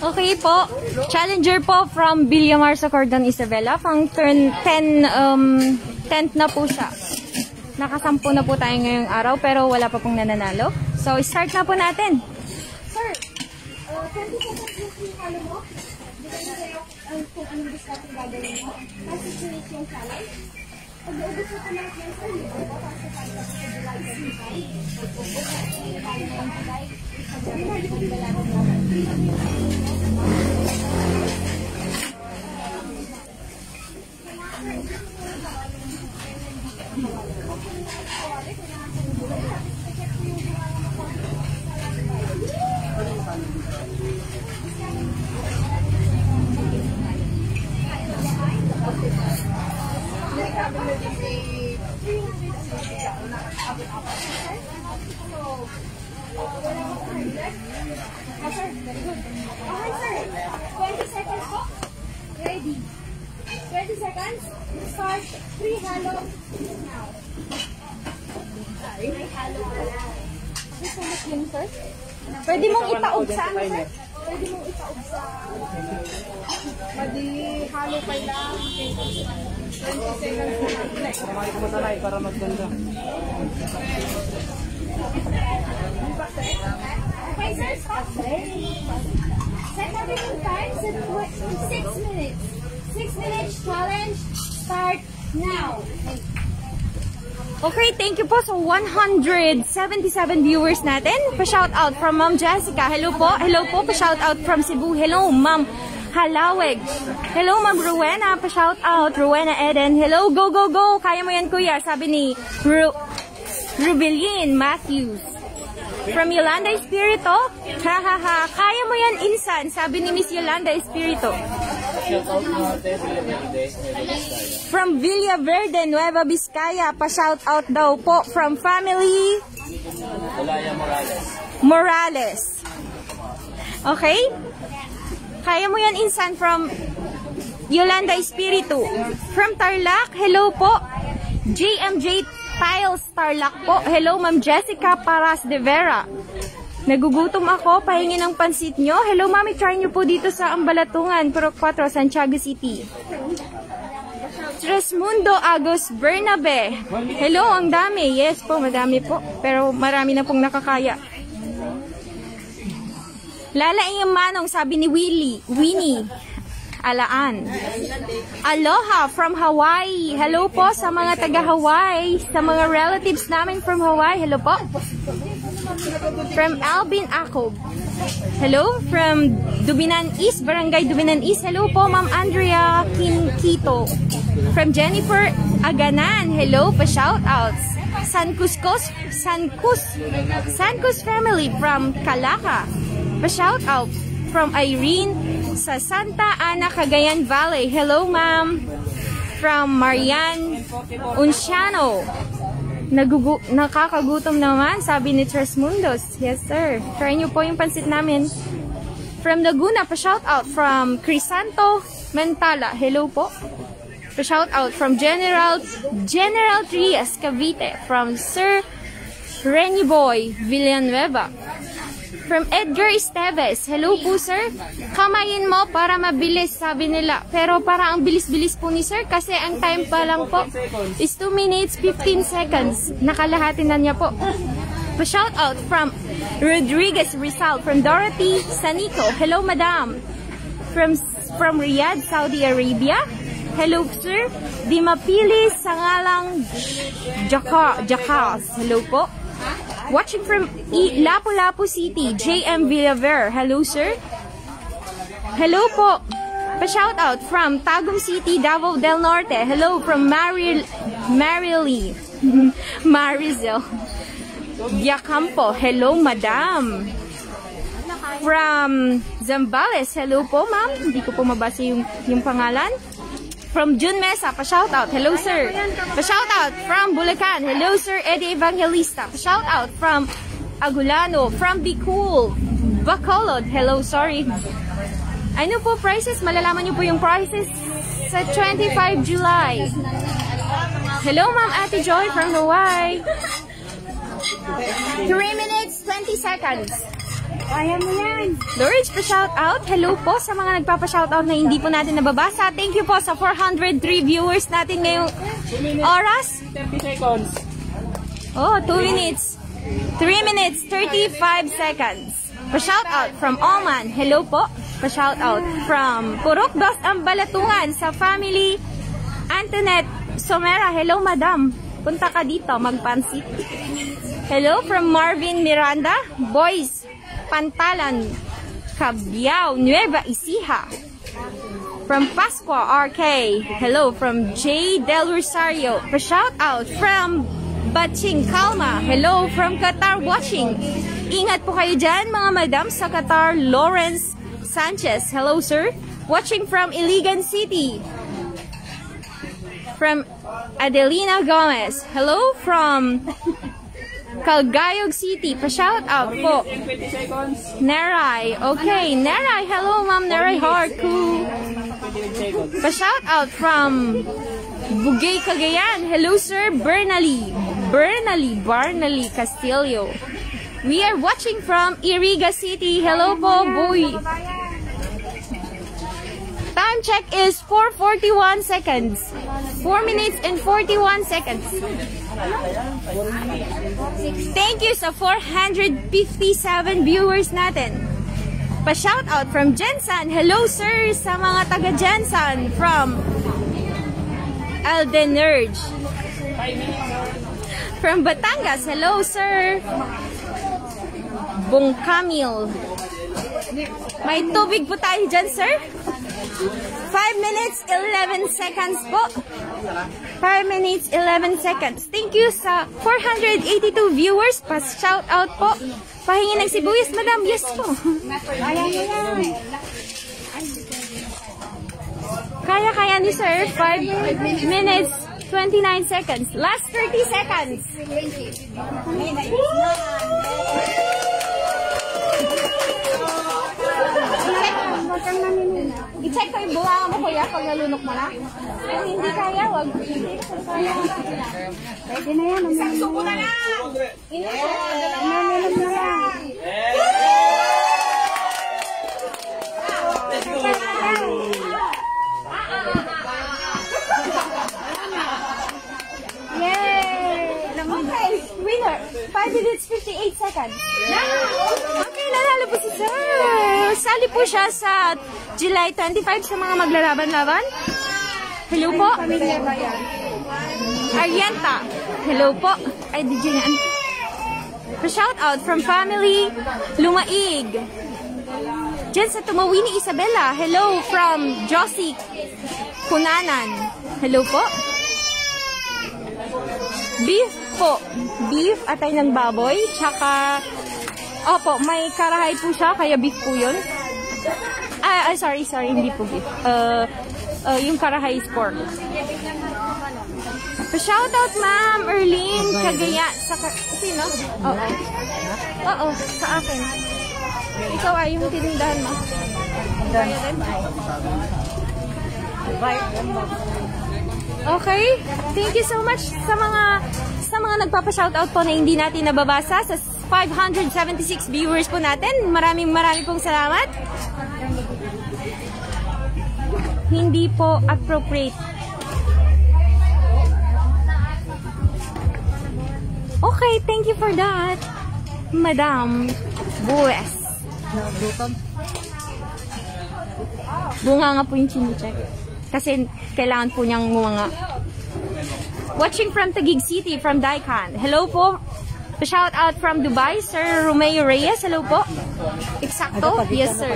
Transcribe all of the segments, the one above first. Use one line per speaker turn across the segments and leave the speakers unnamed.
Okay po. Challenger po from Villamar sa Cordon Isabela. Pang turn 10th na po siya. Nakasampu na po tayo ngayong araw pero wala pa pong nananalo. So, start na po natin.
Sir, 20 seconds yung halo mo. Dito na kayo kung anong gusto natin gagawin mo. Kasi finish yung challenge. Pag-uubos mo ka lang yan, sir, libre ko. Kasi pag-uubos mo ka lang yan, pag-uubos mo ka lang yan, Okay, sir. 20 seconds po. Ready. 20 seconds. Start. 3 halo. Now. Sorry. 3 halo pala. Okay, so much yun, sir.
Pwede mong itaog sa ano, sir?
Pwede mong itaog sa... Pwede halo pa lang. 20 seconds na.
Para masanay, para maganda.
Okay, sir. Stop. Set everything time. Set 6 minutes. 6 minutes challenge. Start now.
Okay, thank you po sa 177 viewers natin. Pa-shout out from Ma'am Jessica. Hello po. Hello po. Pa-shout out from Cebu. Hello, Ma'am Halaweg. Hello, Ma'am Rowena. Pa-shout out. Rowena Eden. Hello, go, go, go. Kaya mo yan, kuya. Sabi ni Rubelin Matthews. From Yolanda Espirito. Ha, ha, ha. Kaya mo yan, insan. Sabi ni Miss Yolanda Espirito. From Villaverde, Nueva Vizcaya. Pa-shout out daw po from family Morales. Okay? Kaya mo yan, insan, from Yolanda Espiritu. From Tarlac, hello po. JMJ Tiles Tarlac po. Hello, Ma'am Jessica Paras de Vera. Nagugutom ako, pahingi ng pansit nyo. Hello, mami, try nyo po dito sa Ambalatungan, Purok 4, Santiago City. Tresmundo Agos Bernabe. Hello, ang dami. Yes po, madami po. Pero marami na pong nakakaya. Lalaing manong, sabi ni Winnie Alaan. Aloha from Hawaii. Hello po sa mga taga-Hawaii. Sa mga relatives namin from Hawaii. Hello po. From Alvin Acob. Hello. From Dubinan East, Barangay Dubinan East. Hello po, Ma'am Andrea Quito. From Jennifer Aganan. Hello, pa-shoutouts. Sankus family from Calaca. Pa-shoutout. From Irene sa Santa Ana, Cagayan Valley. Hello, ma'am. From Marian Unciano. Nakakagutom naman, sabi ni Tresmundos. Yes, sir. Try nyo po yung pansit namin. From Laguna, pa-shoutout. From Crisanto Mentala. Hello po. Pa-shoutout. From General Trias, Cavite. From Sir Renny Boy Villanueva. From Edgar Esteves. Hello po, sir. Kamayin mo para mabilis, sabi nila. Pero para ang bilis-bilis po ni sir kasi ang time pa lang po is 2 minutes 15 seconds. Nakalahati na niya po. Pa-shout out from Rodriguez Rizal. From Dorothy Sanico. Hello, madam. From Riyadh, Saudi Arabia. Hello, sir. Di mapili sa ngalang Jakas. Hello po. Watching from Lapu-Lapu City, JM Villaver. Hello, sir. Hello po. Pa-shoutout from Tagum City, Davao del Norte. Hello from Marilee. Marizel. Giacampo. Hello, madam. From Zambales. Hello po, ma'am. Hindi ko po mabasa yung pangalan. From June Mesa, pa-shoutout. Hello, sir. Pa-shoutout from Bulacan. Hello, sir. Eddie Evangelista. Pa-shoutout from Agulano. From Bicol. Bacolod. Hello, sorry. Ano po prices? Malalaman niyo po yung prices sa 25 July. Hello, Ma'am Ate Joy from Hawaii. 3 minutes, 20 seconds.
Kaya mo yan.
Lorage, pa-shoutout. Hello po sa mga nagpapa-shoutout na hindi po natin nababasa. Thank you po sa 403 viewers natin ngayong oras.
30 seconds.
Oh, 2 minutes. 3 minutes, 35 seconds. Pa-shoutout from Oman. Hello po. Pa-shoutout from Purok Dos Ambalatungan sa family Antoinette Somera. Hello, madam. Punta ka dito, magpansit. Hello from Marvin Miranda. Boys, Pantalan, Cabiao, Nueva Ecija. From Pascua, RK. Hello from J. Del Rosario. Pa-shoutout from Batching Kalma. Hello from Qatar watching. Ingat po kayo dyan, mga madam, sa Qatar. Lawrence Sanchez. Hello, sir. Watching from Iligan City. From Adelina Gomez. Hello from Calgayog City. Pa-shoutout po.
20 seconds.
Neray. Okay, Neray. Hello, Ma'am Neray Harku.
28 seconds.
Pa-shoutout from Bugay, Cagayan. Hello, sir. Bernally Castillo. We are watching from Iriga City. Hello po, boy. Time check is 4:41 seconds. 4 minutes and 41 seconds. Thank you sa 457 viewers natin. Pa-shoutout from Jensen. Hello, sir, sa mga taga Jensen from Aldenerge. From Batangas. Hello, sir. Bong Camille. May tubig po tayo dyan, sir. 5 minutes, 11 seconds po. 5 minutes, 11 seconds. Thank you sa 482 viewers. Pa-shoutout po. Pahingi ng sibuyas, madam. Yes po. Kaya ni sir. 5 minutes, 29 seconds. Last 30 seconds. I-check ko yung buwangan mo, kuya, pag nalunok mo na. Kung hindi kaya, wag.
Pwede na yan. Isang suko na lang. Naminom na lang.
Okay, winner. 5 minutes, 58 seconds. Okay, nanalo po si sir. Sali po siya sa July 25 sa mga maglalaban-laban. Hello po. Arienta. Hello po. Ay, DJ nga. Pa-shout out from family Lumaig. Diyan sa Tumawini, Isabela. Hello from Josie Kunanan. Hello po. Beef po. Beef, atay ng baboy. Tsaka, opo, may karahay po siya, kaya beef po yun. Sorry, hindi po beef. Yung karahay is pork. Pa-shoutout, ma'am, Erlene Kagaya. Sino? Oo, sa akin. Ikaw ay yung tinindahan mo. Okay, thank you so much sa mga nagpapa-shoutout po na hindi natin nababasa sa 576 viewers po natin. Maraming pong salamat. Hindi po appropriate. Okay, thank you for that, Madam Buwes. Bunga nga po yung chine-check. Kasi kailangan po niyang mga. Watching from Taguig City, from Daikan. Hello po. Shout out from Dubai, Sir Romeo Reyes. Hello po. Eksakto? Yes, sir.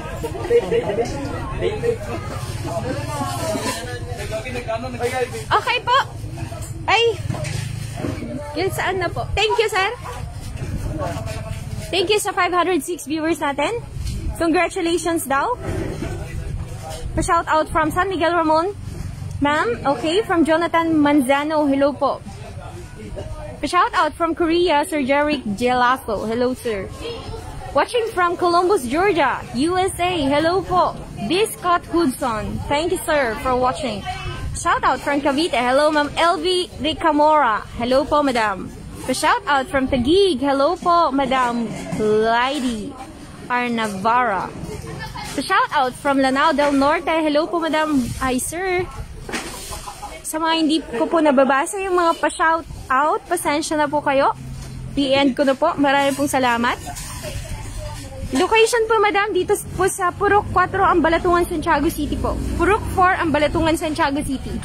Okay po. Ay. Yun saan na po. Thank you, sir. Thank you sa 506 viewers natin. Congratulations daw. Pa-shout out from San Miguel Ramon. Ma'am, okay, from Jonathan Manzano. Hello po. Pa-shout out from Korea, Sir Jerick Gelato. Hello, sir. Watching from Columbus, Georgia, USA. Hello po. B. Scott Hudson. Thank you, sir, for watching. Shout out from Cavite. Hello, Ma'am Elvie Ricamora. Hello po, madam. Pa-shout out from Taguig. Hello po, Madam Lady. R. Navarra. Shout out from Lanao del Norte. Hello po, Madam. Hi, sir. Sa mga hindi ko po nababasa yung mga pa-shout out, pasensya na po kayo. I-end ko na po. Maraming pong salamat. Location po, Madam, dito po sa Purok 4, Ambalatungan, Santiago City po. Purok 4, Ambalatungan, Santiago City.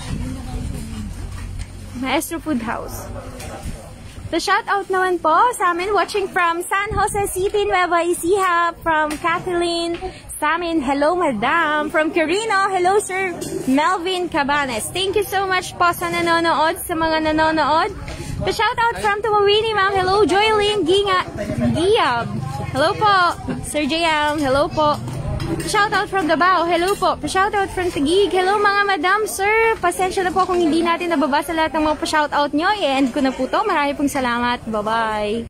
Maestro Food House. The shoutout naman po sa amin watching from San Jose City, Nueva Ecija, from Kathleen Samin. Hello, Madam. From Quirino, hello, Sir Melvin Cabanes. Thank you so much po sa nanonood, sa mga nanonood. The shoutout from Tumawini, Ma'am. Hello, Joylyn Giab. Hello po, Sir JM. Hello po. Shoutout from Davao. Hello po. Shoutout from Taguig. Hello mga madam, sir. Pasensya na po kung hindi natin nababasa lahat ng mga pa-shoutout nyo. I-end ko na po to. Marami pong salamat. Bye-bye.